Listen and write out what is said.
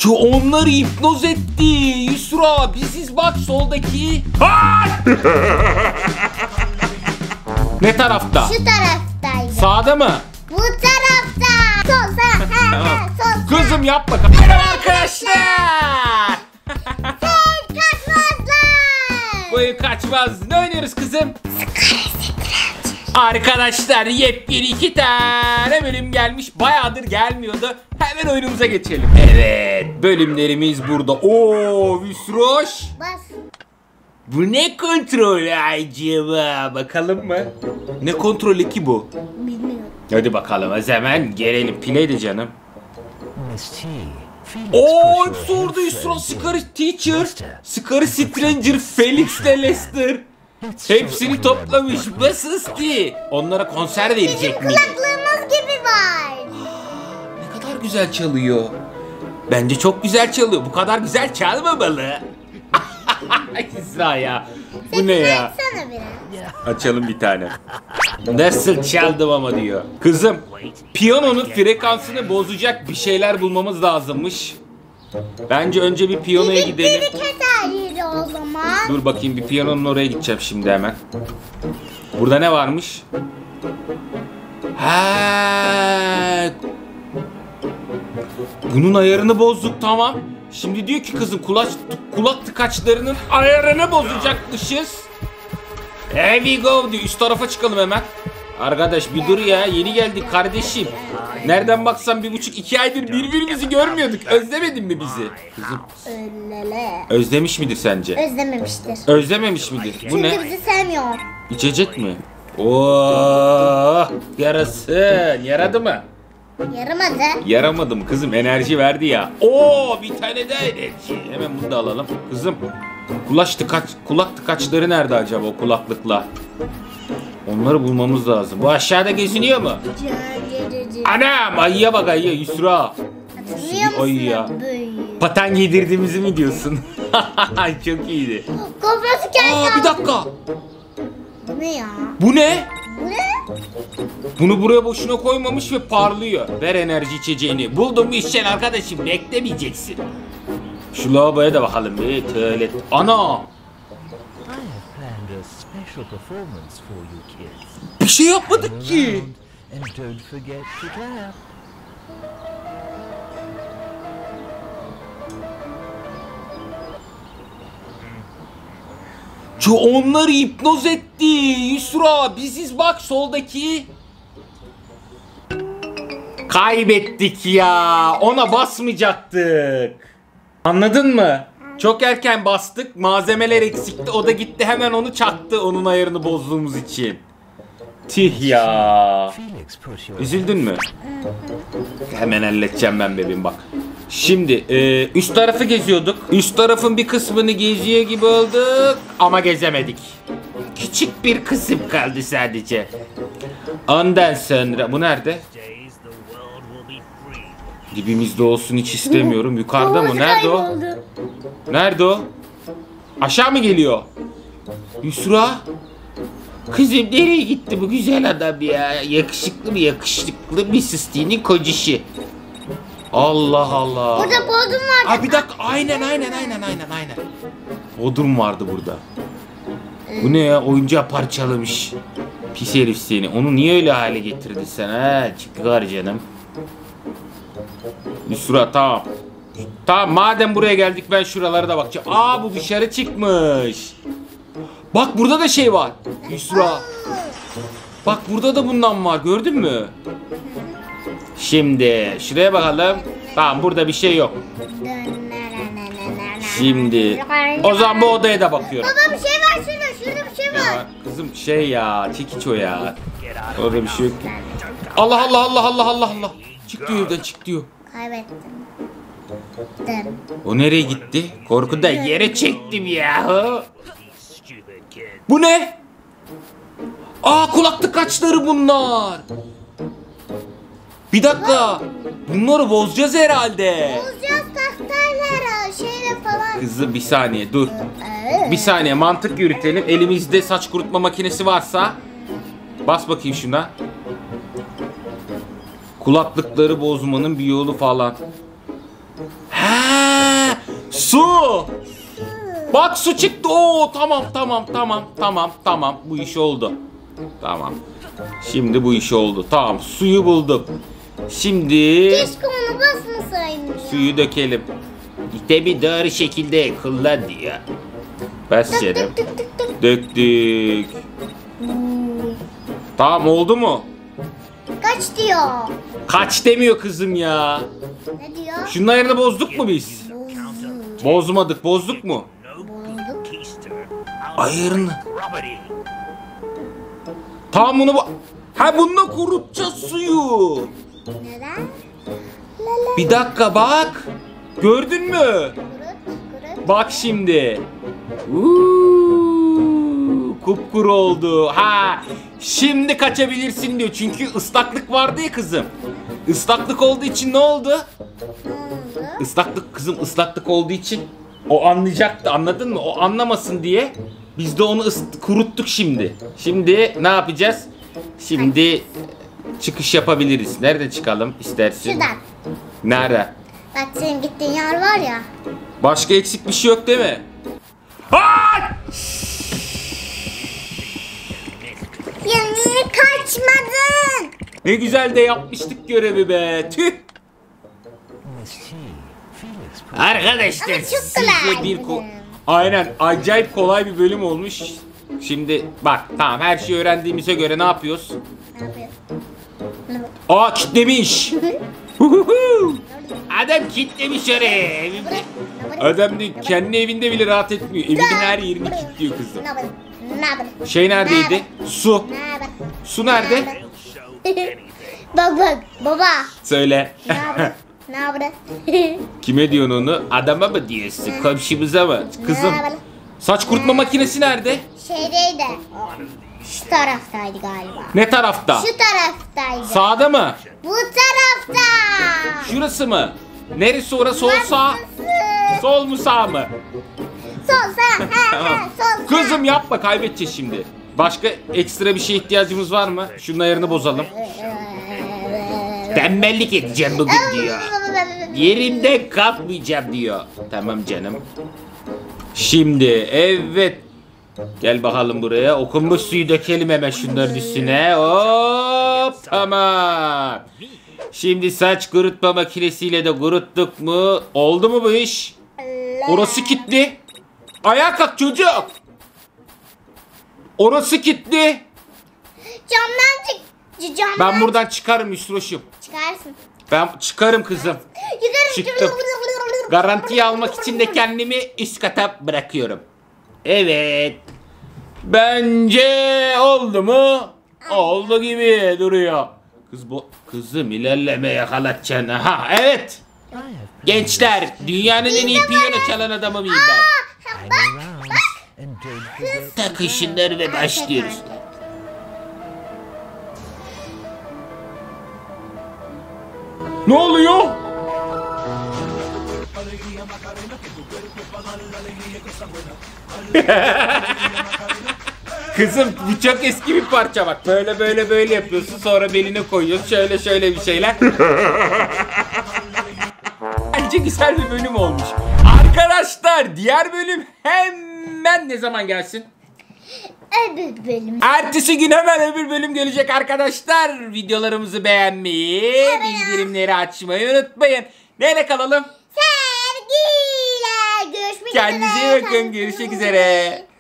Onları hipnoz etti. Yusra biziz bak soldaki. Ne tarafta? Şu taraftaydı. Sağda mı? Bu tarafta. Sol sağ. Sol sağ. Kızım yapma. Merhaba arkadaşlar. Sen kaçmazlar. Bu oyun kaçmaz. Ne oynuyoruz kızım? Arkadaşlar yepyeni 2 tane bölüm gelmiş. Bayağıdır gelmiyordu. Hemen oyunumuza geçelim. Evet, bölümlerimiz burada. Oo, Vüsroş. Bas. Bu ne kontrolü acaba? Bakalım mı? Ne kontrolü ki bu? Bilmiyorum. Hadi bakalım o zaman gelelim. Play de canım. Oo, Hepsi orada Yusra. Scary Teacher, Scary Stranger, Felix ile Lester. Hepsini toplamış. Basısti. Onlara konser verecek mi? Kulaklığımız gibi var. Ne kadar güzel çalıyor. Bence çok güzel çalıyor. Bu kadar güzel çalmamalı. İsra ya. Bu ne ya? Açsana biraz. Açalım bir tane. Nasıl çaldım ama diyor. Kızım, piyanonun frekansını bozacak bir şeyler bulmamız lazımmış. Bence önce bir piyanoya gidelim. Bir keser yeri o zaman. Dur bakayım, bir piyanonun oraya gideceğim şimdi hemen. Burada ne varmış? Ha. Bunun ayarını bozduk, tamam. Şimdi diyor ki kızım kulak tıkaçlarının ayarını bozacakmışız. Here we go diyor. Üst tarafa çıkalım hemen. Arkadaş bir dur ya, yeni geldik kardeşim. Nereden baksan 1,5-2 aydır birbirimizi görmüyorduk. Özlemedin mi bizi? Kızım Öylele. özlemiş midir sence? Özlememiştir. Özlememiş midir? Bu Çünkü ne? bizi sevmiyor. İçecek mi? Oo, yarasın. Yaradı mı? Yaramadı. Yaramadı mı kızım? Enerji verdi ya. Oo, bir tane daha enerji. Hemen bunu da alalım. Kızım, kulak tıkaçları nerede acaba o kulaklıkla? Onları bulmamız lazım. Bu aşağıda geziniyor mu? Anam, ayıya bak, ayıya Yusra. Hatırlıyor musun? Ay ya. Böyle. Paten giydirdiğimizi mi diyorsun? Çok iyiydi. Kafası kendi. Aa, bir dakika. Bu ne ya? Bu ne? Bu ne? Bunu buraya boşuna koymamış ve parlıyor. Ver enerji içeceğini. Buldum mu içeceksin arkadaşım. Beklemeyeceksin. Şu lavaboya da bakalım bir. Tuvalet. Ana! Bir şey yapmadık ki. Onları hipnoz etti. Yusra biziz bak soldaki. Kaybettik ya. Ona basmayacaktık. Anladın mı? Çok erken bastık. Malzemeler eksikti. O da gitti hemen onu çaktı. Onun ayarını bozduğumuz için. Tih ya. Üzüldün mü? Hemen halledeceğim ben bebeğim bak. Şimdi üst tarafı geziyorduk. Üst tarafın bir kısmını geziyor gibi olduk. Ama gezemedik. Küçük bir kısım kaldı sadece. Ondan sonra... Bu nerede? Dibimizde olsun hiç istemiyorum. Yukarıda mı? Nerede o? Nerede o? Aşağı mı geliyor? Yusra? Kızım nereye gitti bu güzel adam ya? Yakışıklı mı yakışıklı bir Sisti'nin kocişi. Allah Allah. Burada bodrum vardı. Aa, bir dakika. Aynen. Bodrum vardı burada. Bu ne ya? Oyuncağı parçalamış. Pis herif seni. Onu niye öyle hale getirdin sen ha? Çıkar canım. Yusra tamam. Tamam, madem buraya geldik ben şuralara da bakacağım. Aa, bu dışarı çıkmış. Bak burada da şey var. Yusra. Bak burada da bundan var, gördün mü? Şimdi şuraya bakalım. Tamam, burada bir şey yok. Şimdi o zaman bu odaya da bakıyorum. Baba bir şey var şurada bir şey var. Ya, kızım şey ya, çekiç o ya. Orada bir şey yok. Allah. Çık diyor evden, çık diyor. Kaybettim. O nereye gitti? Korkudan yere çektim ya. Bu ne? Aa, kulaklık kaçları bunlar. Bir dakika. Bunları bozacağız herhalde. Bozacağız tahtayla şeyle falan. Kızım bir saniye dur. Bir saniye mantık yürütelim. Elimizde saç kurutma makinesi varsa. Bas bakayım şuna. Kulaklıkları bozmanın bir yolu falan. Ha, Su. Bak su çıktı. Oo tamam. Bu iş oldu. Tamam. Şimdi bu iş oldu. Tamam, suyu buldum. Şimdi Keşke onu basmasaydım ya. suyu dökelim. İşte bir doğru şekilde kullan diyor. Bas canım. Tık tık tık tık. Döktük. Tamam, oldu mu? Kaç diyor? Kaç demiyor kızım ya. Ne diyor? Şunun ayarını bozduk mu biz? Bozmadık. Bozduk mu? Ayarını. Tamam, bunu bununla kurutacağız suyu. Neden? Bir dakika bak. Gördün mü? Kurut. Bak şimdi. Kupkuru oldu. Şimdi kaçabilirsin diyor. Çünkü ıslaklık vardı ya kızım. Islaklık olduğu için ne oldu? Ne oldu? Islaklık olduğu için o anlayacaktı, anladın mı? O anlamasın diye biz de onu kuruttuk şimdi. Şimdi ne yapacağız? Şimdi çıkış yapabiliriz. Nerede çıkalım istersin? Şuradan. Nerede? Bak senin gittiğin yer var ya. Başka eksik bir şey yok değil mi? Ay! Ya niye kaçmadın? Ne güzel de yapmıştık görevi be. Tüh. Arkadaşlar Ama çok sizce kolay bir bölüm. aynen acayip kolay bir bölüm olmuş. Şimdi bak, tamam, her şeyi öğrendiğimize göre ne yapıyoruz? Ne yapıyorsun? Kitlemiş. Huhuhu. Adam kitlemiş oraya. Adam kendi evinde bile rahat etmiyor. Evinin her yerini kilitliyor kızım. Şey neredeydi? Su. Su nerede? Bak baba. Söyle. Ne yapıyorsun? Kime diyorsun onu? Adama mı diyorsun? Komşumuza mı? Kızım. Saç kurutma makinesi nerede? Şeydeydi. Şu taraftaydı galiba. Ne tarafta? Şu taraftaydı. Sağda mı? Bu tarafta. Şurası mı? Neresi orası? Sol sağ? Sol mu sağ mı? Sol sağ. Tamam. Sol sağ. Kızım yapma, kaybedeceğiz şimdi. Başka ekstra bir şeye ihtiyacımız var mı? Şunun ayarını bozalım. Tembellik edeceğim bugün diyor. Yerimde kalkmayacağım diyor. Tamam canım. Şimdi evet. Gel bakalım buraya. Okunmuş suyu dökelim hemen şunların üstüne. Hop, tamam. Şimdi saç kurutma makinesiyle de kuruttuk mu? Oldu mu bu iş? Orası kilitli. Ayağa kalk çocuk. Orası kilitli. Camdan çık. Camdan Ben buradan çıkarım Müsroş'um. çıkarsın. Ben çıkarım kızım. Yukarı Çıktım. Garantiye almak için de kendimi üst kata bırakıyorum. Evet. Bence oldu mu? Oldu gibi duruyor. Kızım ilerleme yakalatacaksın. Evet. Gençler, dünyanın en iyi piyano çalan adamı mıyım ben? Takın şunları ve başlıyoruz. Ne oluyor? Kızım bu çok eski bir parça bak. Böyle yapıyorsun, sonra beline koyuyorsun. Şöyle bir şeyler. Bence güzel bir bölüm olmuş. Arkadaşlar diğer bölüm hemen ne zaman gelsin? Öbür bölüm. Ertesi gün hemen öbür bölüm gelecek arkadaşlar. Videolarımızı beğenmeyi, bildirimleri açmayı unutmayın. Neyle kalalım? Sevgiyle görüşmek üzere. Kendinize iyi bakın. Görüşmek üzere.